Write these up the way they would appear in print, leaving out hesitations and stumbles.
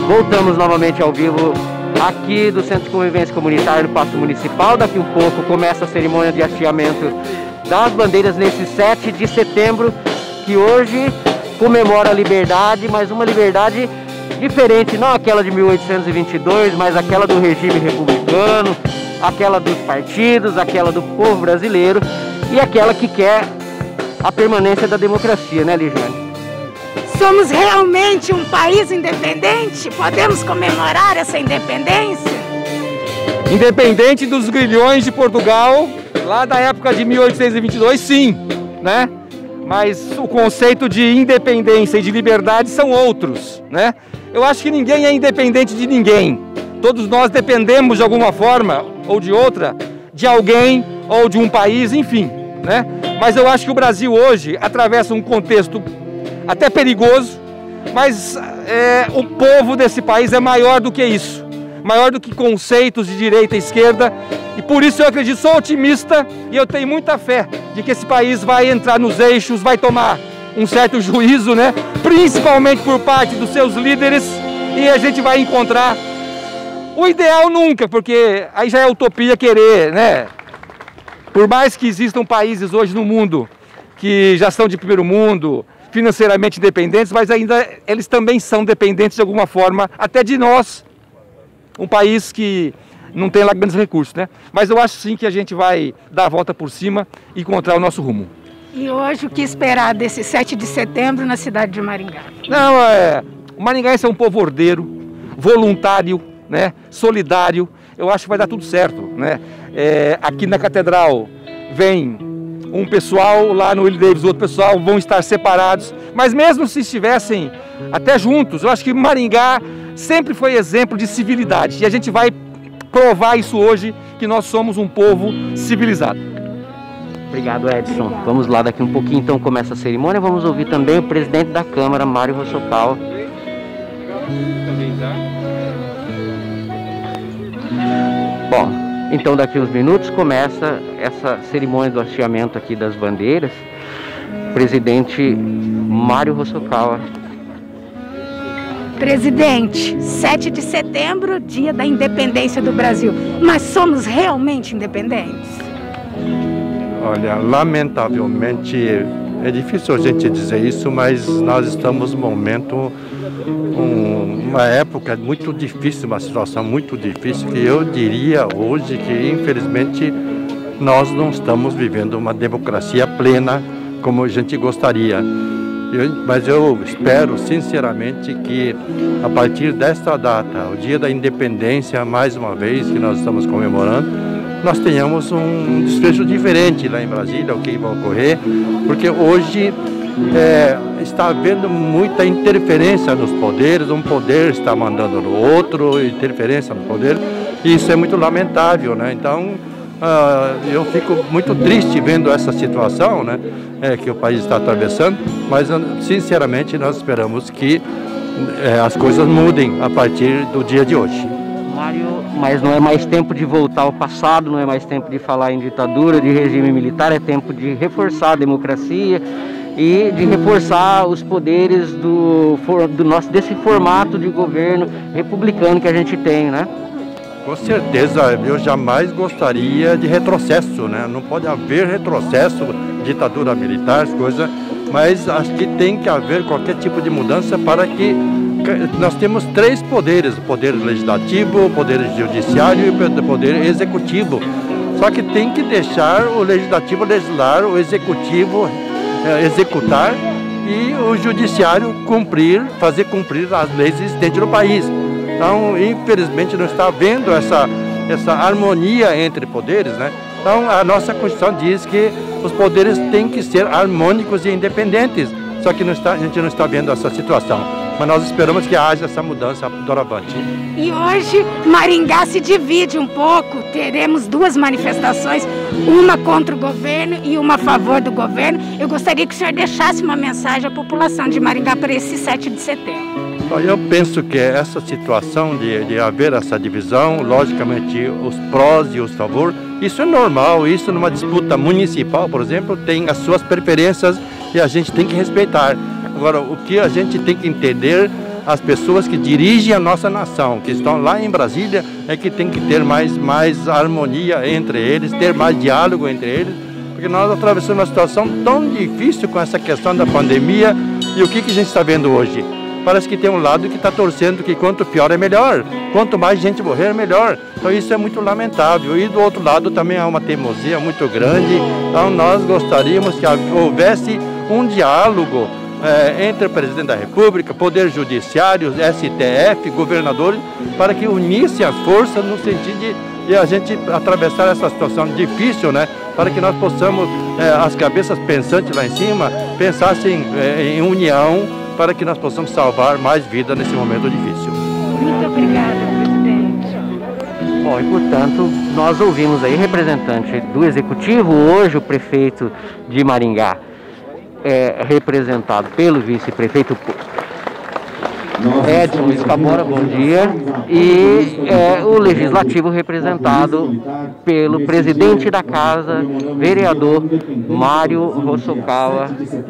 Voltamos novamente ao vivo aqui do Centro de Convivência Comunitária do Paço Municipal. Daqui um pouco começa a cerimônia de hasteamento das bandeiras nesse 7 de setembro, que hoje comemora a liberdade, mas uma liberdade diferente, não aquela de 1822, mas aquela do regime republicano, aquela dos partidos, aquela do povo brasileiro e aquela que quer a permanência da democracia, né, Ligiane? Somos realmente um país independente? Podemos comemorar essa independência? Independente dos grilhões de Portugal, lá da época de 1822, sim, né? Mas o conceito de independência e de liberdade são outros, né? Eu acho que ninguém é independente de ninguém. Todos nós dependemos de alguma forma ou de outra de alguém ou de um país, enfim, né? Mas eu acho que o Brasil hoje atravessa um contexto até perigoso, mas o povo desse país é maior do que isso, maior do que conceitos de direita e esquerda, e por isso eu acredito, sou otimista e eu tenho muita fé de que esse país vai entrar nos eixos, vai tomar um certo juízo, né? Principalmente por parte dos seus líderes, e a gente vai encontrar o ideal nunca, porque aí já é utopia querer, né? Por mais que existam países hoje no mundo que já são de primeiro mundo, financeiramente independentes, mas ainda eles também são dependentes de alguma forma, até de nós, um país que não tem lá grandes recursos, né? Mas eu acho sim que a gente vai dar a volta por cima e encontrar o nosso rumo. E hoje o que esperar desse 7 de setembro na cidade de Maringá? Não, o maringaense é um povo ordeiro, voluntário, né? Solidário. Eu acho que vai dar tudo certo, né? Aqui na Catedral vem um pessoal, lá no Willie Davis outro pessoal, vão estar separados, mas mesmo se estivessem até juntos, eu acho que Maringá sempre foi exemplo de civilidade, e a gente vai provar isso hoje, que nós somos um povo civilizado. Obrigado, Edson. Vamos lá, daqui um pouquinho então começa a cerimônia, vamos ouvir também o presidente da Câmara, Mário Hosokawa. Bom, então daqui uns minutos começa essa cerimônia do hasteamento aqui das bandeiras. Presidente Mário Hosokawa. Presidente, 7 de setembro, dia da independência do Brasil. Mas somos realmente independentes? Olha, lamentavelmente é difícil a gente dizer isso, mas nós estamos num momento, uma época muito difícil, uma situação muito difícil, que eu diria hoje que infelizmente nós não estamos vivendo uma democracia plena como a gente gostaria. Mas eu espero sinceramente que a partir desta data, o dia da independência, mais uma vez que nós estamos comemorando, nós tenhamos um desfecho diferente lá em Brasília, o que vai ocorrer, porque hoje está havendo muita interferência nos poderes, um poder está mandando no outro, interferência no poder, e isso é muito lamentável, né? Então, eu fico muito triste vendo essa situação, né, que o país está atravessando, mas sinceramente nós esperamos que as coisas mudem a partir do dia de hoje. Mário, mas não é mais tempo de voltar ao passado, não é mais tempo de falar em ditadura, de regime militar, é tempo de reforçar a democracia e de reforçar os poderes desse formato de governo republicano que a gente tem, né? Com certeza, eu jamais gostaria de retrocesso, né? Não pode haver retrocesso, ditadura militar, coisa, mas acho que tem que haver qualquer tipo de mudança para que nós temos três poderes, o poder legislativo, o poder judiciário e o poder executivo. Só que tem que deixar o legislativo legislar, o executivo executar e o judiciário fazer cumprir as leis existentes no país. Então, infelizmente, não está havendo essa harmonia entre poderes, né? Então, a nossa Constituição diz que os poderes têm que ser harmônicos e independentes, só que a gente não está vendo essa situação. Mas nós esperamos que haja essa mudança doravante. E hoje, Maringá se divide um pouco, teremos duas manifestações, uma contra o governo e uma a favor do governo. Eu gostaria que o senhor deixasse uma mensagem à população de Maringá para esse 7 de setembro. Eu penso que essa situação de haver essa divisão, logicamente os prós e os favores, isso é normal, isso numa disputa municipal, por exemplo, tem as suas preferências e a gente tem que respeitar. Agora, o que a gente tem que entender as pessoas que dirigem a nossa nação, que estão lá em Brasília, é que tem que ter mais harmonia entre eles, ter mais diálogo entre eles, porque nós atravessamos uma situação tão difícil com essa questão da pandemia. E o que a gente está vendo hoje? Parece que tem um lado que está torcendo que quanto pior é melhor, quanto mais gente morrer é melhor. Então isso é muito lamentável. E do outro lado também há uma teimosia muito grande. Então nós gostaríamos que houvesse um diálogo entre o presidente da República, Poder Judiciário, STF, governadores, para que unissem as forças no sentido de a gente atravessar essa situação difícil, né? Para que nós possamos, as cabeças pensantes lá em cima, pensassem em união, para que nós possamos salvar mais vidas nesse momento difícil. Muito obrigada, presidente. Bom, e portanto, nós ouvimos aí representante do Executivo, hoje o prefeito de Maringá, representado pelo vice-prefeito Edson Escamora, bom dia, e o Legislativo representado pelo presidente da Casa, vereador Mário Hosokawa.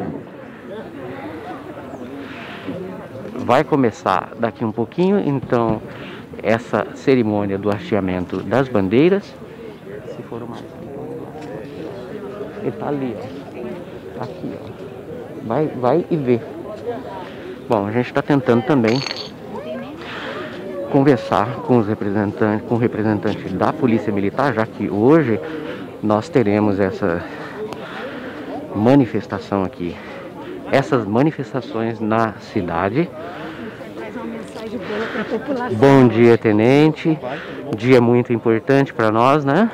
Vai começar daqui um pouquinho, então, essa cerimônia do hasteamento das bandeiras. Se for o mais. Ele está ali, ó. Aqui, ó. Vai e vê. Bom, a gente está tentando também conversar com os representantes, com o representante da Polícia Militar, já que hoje nós teremos essa manifestação aqui. Essas manifestações na cidade. Bom dia, tenente. Dia muito importante para nós, né?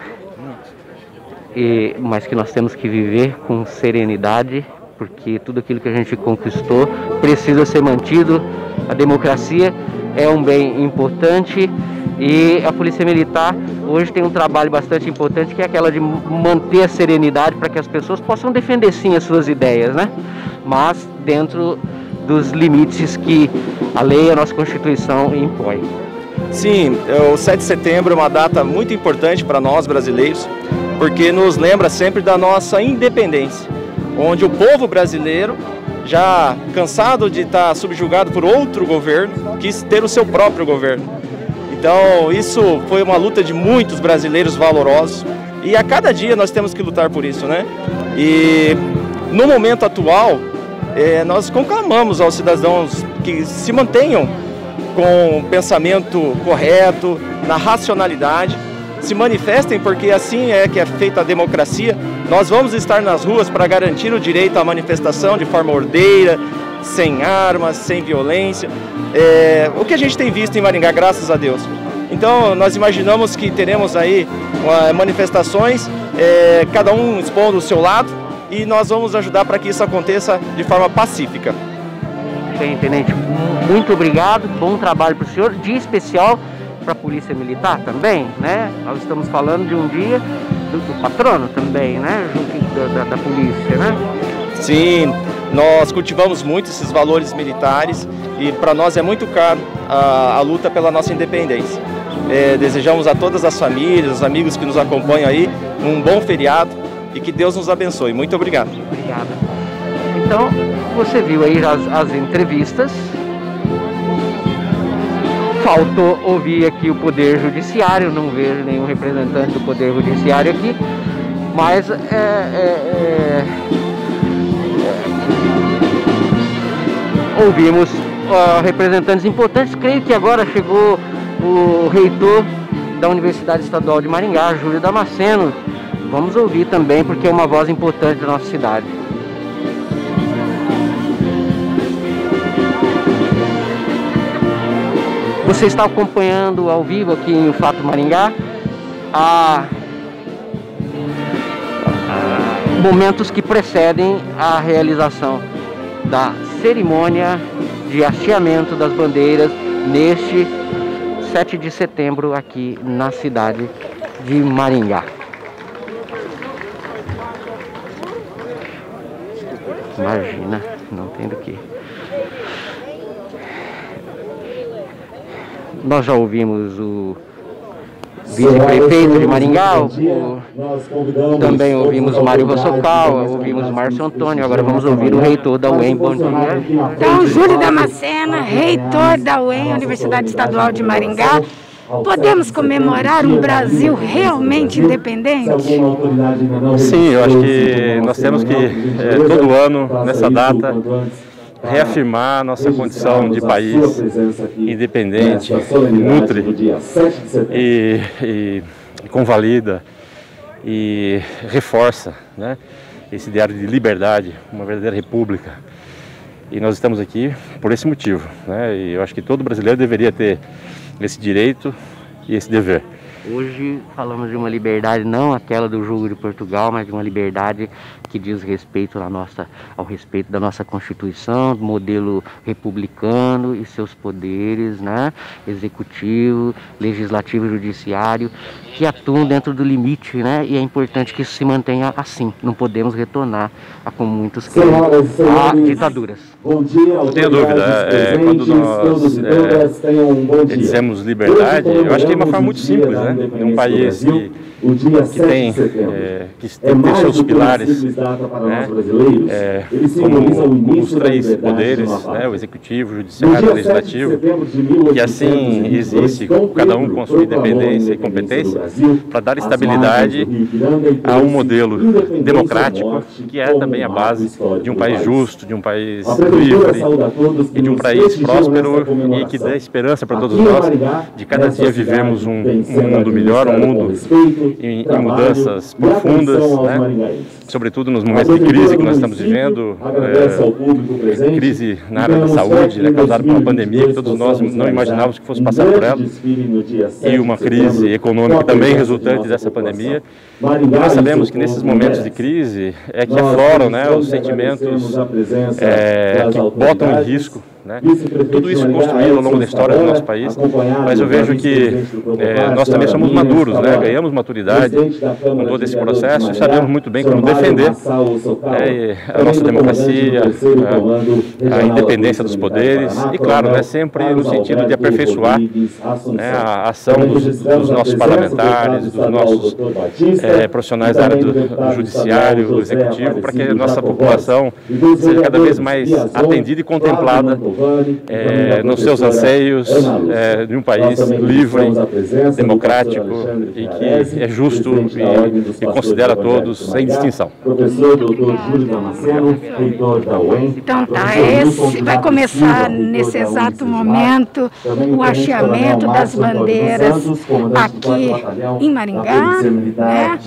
Mas que nós temos que viver com serenidade, porque tudo aquilo que a gente conquistou precisa ser mantido. A democracia é um bem importante e a Polícia Militar hoje tem um trabalho bastante importante, que é aquela de manter a serenidade para que as pessoas possam defender sim as suas ideias, né? Mas dentro dos limites que a lei e a nossa Constituição impõem. Sim, o 7 de setembro é uma data muito importante para nós brasileiros, porque nos lembra sempre da nossa independência, onde o povo brasileiro, já cansado de estar subjugado por outro governo, quis ter o seu próprio governo. Então isso foi uma luta de muitos brasileiros valorosos e a cada dia nós temos que lutar por isso, né? E no momento atual, nós conclamamos aos cidadãos que se mantenham com o pensamento correto, na racionalidade, se manifestem, porque assim é que é feita a democracia. Nós vamos estar nas ruas para garantir o direito à manifestação de forma ordeira, sem armas, sem violência, o que a gente tem visto em Maringá, graças a Deus. Então nós imaginamos que teremos aí manifestações, cada um expondo o seu lado, e nós vamos ajudar para que isso aconteça de forma pacífica. Bem, tenente, muito obrigado, bom trabalho para o senhor, dia especial para a Polícia Militar também, né? Nós estamos falando de um dia do patrono também, né? Junto da polícia, né? Sim, nós cultivamos muito esses valores militares e para nós é muito caro a luta pela nossa independência. Desejamos a todas as famílias, os amigos que nos acompanham aí, um bom feriado e que Deus nos abençoe. Muito obrigado. Obrigado. Então, você viu aí as entrevistas. Faltou ouvir aqui o Poder Judiciário, não vejo nenhum representante do Poder Judiciário aqui, mas ouvimos representantes importantes. Creio que agora chegou o reitor da Universidade Estadual de Maringá, Júlio Damasceno. Vamos ouvir também, porque é uma voz importante da nossa cidade. Você está acompanhando ao vivo aqui em O Fato Maringá momentos que precedem a realização da cerimônia de hasteamento das bandeiras neste 7 de setembro aqui na cidade de Maringá. Imagina, não tem do que. Nós já ouvimos o vice-prefeito de Maringá, também ouvimos o Mário Rossocal, ouvimos o Márcio Antônio, agora vamos ouvir o reitor da UEM. Bom dia. Então, Júlio Damascena, reitor da UEM, Universidade Estadual de Maringá. Podemos comemorar um Brasil realmente independente? Sim, eu acho que nós temos que, todo ano, nessa data, reafirmar nossa condição de país independente, nutre e convalida e reforça, né, esse ideário de liberdade, uma verdadeira república. E nós estamos aqui por esse motivo, né, e eu acho que todo brasileiro deveria ter esse direito e esse dever. Hoje falamos de uma liberdade, não aquela do Jugo de Portugal, mas de uma liberdade que diz respeito ao respeito da nossa Constituição, do modelo republicano e seus poderes, né? Executivo, legislativo e judiciário, que atuam dentro do limite, né? E é importante que isso se mantenha assim. Não podemos retornar a, como muitos querem, a ditaduras. Não tenho dúvida, quando nós dizemos liberdade, eu acho que é uma forma muito simples, né? Em um país que tem seus pilares, né? Como os três poderes, né? O executivo, o judiciário e o legislativo, que assim existe, cada um com sua independência e competência, para dar estabilidade a um modelo democrático, que é também a base de um país justo, de um país livre e de um país próspero e que dê esperança para todos nós de cada dia vivemos um mundo melhor, um mundo em mudanças profundas, né? Sobretudo nos momentos de crise que nós estamos vivendo, crise na área da saúde, né, causada por uma pandemia que todos nós não imaginávamos que fosse passar por ela, e uma crise econômica também resultante dessa pandemia. E nós sabemos que nesses momentos de crise é que afloram, né, os sentimentos que botam em risco, né, tudo isso construído ao longo da história do nosso país, mas eu vejo que nós também somos maduros, né, ganhamos maturidade com todo esse processo e sabemos muito bem como defender a nossa democracia, a independência dos poderes e, claro, né, sempre no sentido de aperfeiçoar, né, a ação dos nossos parlamentares, dos nossos profissionais da área do judiciário, do executivo, para que a nossa população seja cada vez mais atendida e contemplada nos seus anseios de um país livre, democrático e que é justo e considera todos sem distinção. Professor Dr. Júlio Damasceno, reitor da UEM. Então tá, vai começar nesse exato momento o hasteamento das bandeiras aqui em Maringá, né?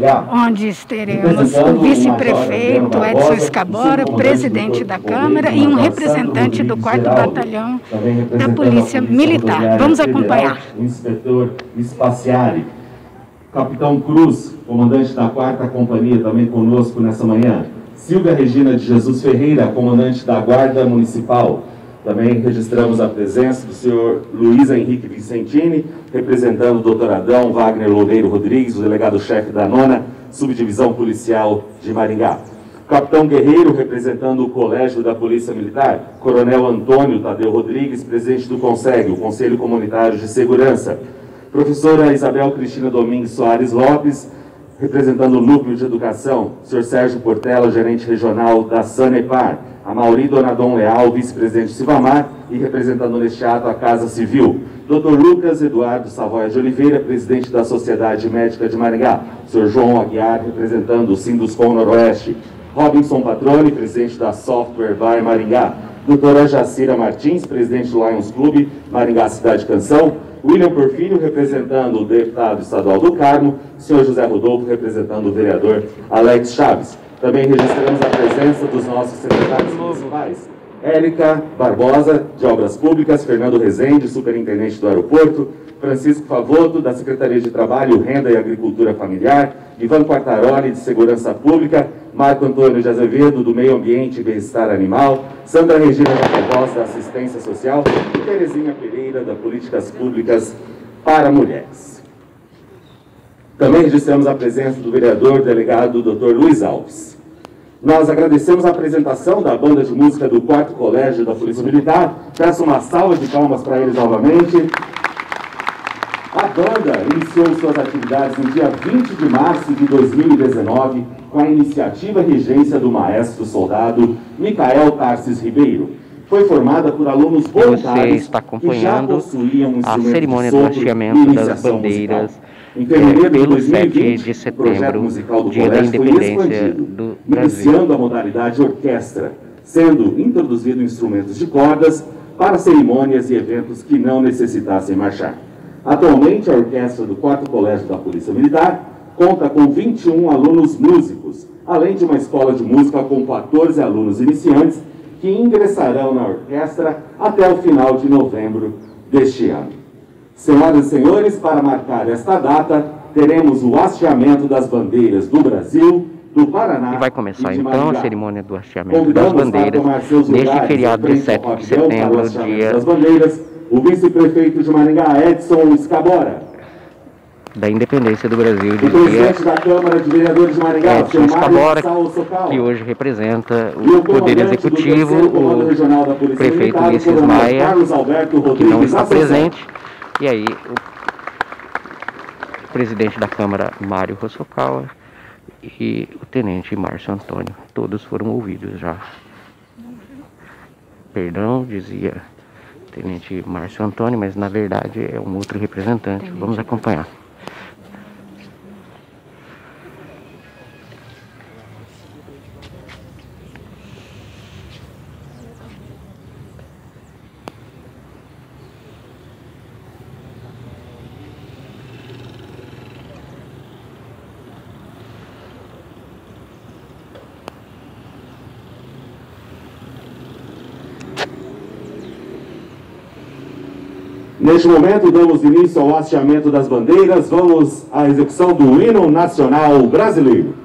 Onde teremos o vice-prefeito Edson Escabora, presidente da Câmara e um representante do 4º Batalhão da Polícia Militar. Vamos acompanhar. O inspetor Spaciari, Capitão Cruz, comandante da 4ª Companhia, também conosco nessa manhã. Silvia Regina de Jesus Ferreira, comandante da Guarda Municipal. Também registramos a presença do senhor Luiz Henrique Vicentini, representando o Dr. Adão Wagner Loureiro Rodrigues, o delegado-chefe da 9ª Subdivisão Policial de Maringá. Capitão Guerreiro, representando o Colégio da Polícia Militar, Coronel Antônio Tadeu Rodrigues, presidente do CONSEG, o Conselho Comunitário de Segurança. Professora Isabel Cristina Domingues Soares Lopes, representando o Núcleo de Educação, Sr. Sérgio Portela, gerente regional da Sanepar, a Mauri Donadon Leal, vice-presidente de Sivamar, e representando neste ato a Casa Civil, Dr. Lucas Eduardo Savoia de Oliveira, presidente da Sociedade Médica de Maringá, Sr. João Aguiar, representando o Sinduscom Noroeste, Robinson Patrone, presidente da Software Bar Maringá, doutora Jacira Martins, presidente do Lions Clube Maringá Cidade Canção, William Porfírio, representando o deputado estadual do Carmo, senhor José Rodolfo, representando o vereador Alex Chaves. Também registramos a presença dos nossos secretários municipais, Érica Barbosa, de Obras Públicas, Fernando Rezende, superintendente do aeroporto, Francisco Favoto, da Secretaria de Trabalho, Renda e Agricultura Familiar, Ivan Quartaroli, de Segurança Pública, Marco Antônio de Azevedo, do Meio Ambiente e Bem-Estar Animal, Sandra Regina Jacobós, da Assistência Social e Terezinha Pereira, da Políticas Públicas para Mulheres. Também registramos a presença do vereador delegado Dr. Luiz Alves. Nós agradecemos a apresentação da banda de música do 4º Colégio da Polícia Militar. Peço uma salva de palmas para eles novamente. A banda iniciou suas atividades no dia 20 de março de 2019 com a iniciativa e regência do maestro soldado Micael Tarsis Ribeiro. Foi formada por alunos voluntários está que já possuíam a instrumento cerimônia de do sopro hasteamento e das iniciação bandeiras musical. Em fevereiro de pelo 7 2020, de o projeto setembro, musical do dia da colégio foi independência expandido, do Brasil. iniciando a modalidade orquestra, sendo introduzido instrumentos de cordas para cerimônias e eventos que não necessitassem marchar. Atualmente, a orquestra do 4º Colégio da Polícia Militar conta com 21 alunos músicos, além de uma escola de música com 14 alunos iniciantes que ingressarão na orquestra até o final de novembro deste ano. Senhoras e senhores, para marcar esta data, teremos o hasteamento das bandeiras do Brasil, do Paraná e vai começar e de então Maringá. a cerimônia do hasteamento das bandeiras neste feriado de 7 de setembro, dia das bandeiras, o vice-prefeito de Maringá, Edson Escabora. Da independência do Brasil, O dizia presidente da Câmara de Vereadores de Maringá, Edson seu Escabora, Mário Socal, que hoje representa e o Poder Executivo, o prefeito Ulisses Maia, que não está presente, e aí o presidente da Câmara, Mário Hosokawa, e o tenente Márcio Antônio, todos foram ouvidos já. Perdão, dizia tenente Márcio Antônio, mas na verdade é um outro representante. Vamos acompanhar. Neste momento, damos início ao hasteamento das bandeiras. Vamos à execução do hino nacional brasileiro.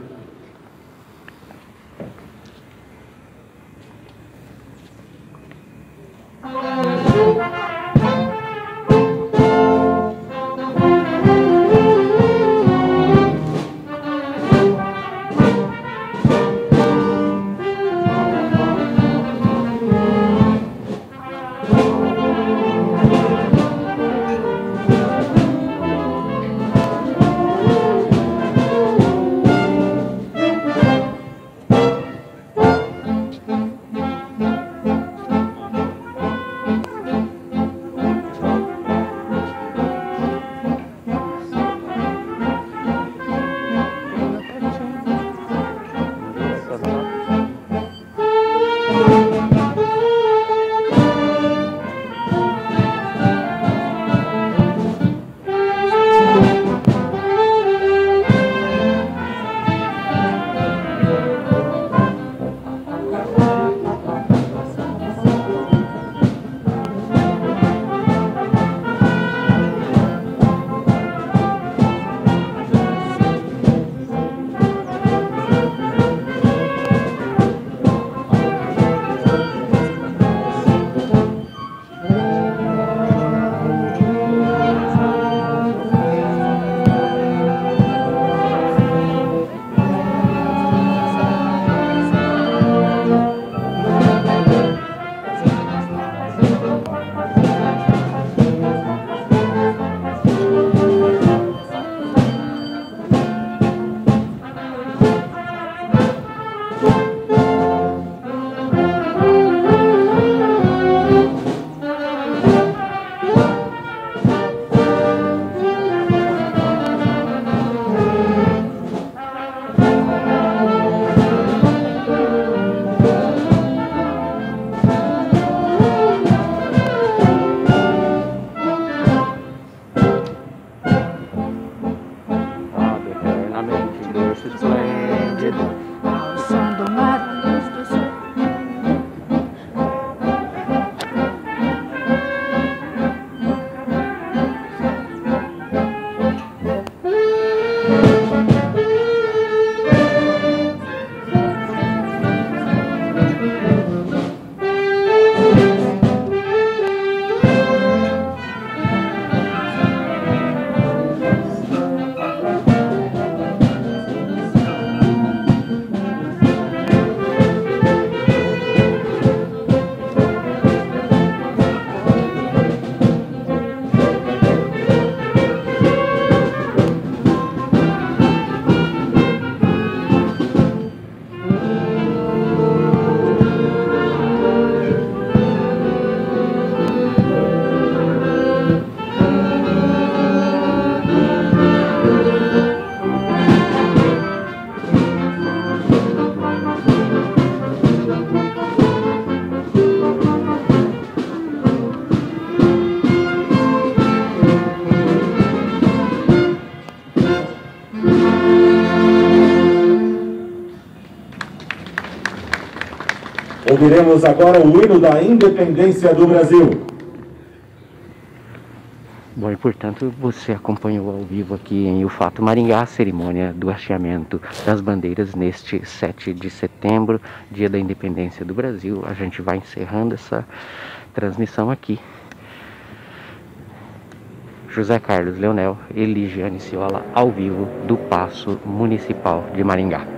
Ouviremos agora o hino da independência do Brasil. Bom, e portanto você acompanhou ao vivo aqui em O Fato Maringá a cerimônia do hasteamento das bandeiras neste 7 de setembro, dia da independência do Brasil. A gente vai encerrando essa transmissão aqui. José Carlos Leonel e Ligiane Ciola ao vivo do Paço Municipal de Maringá.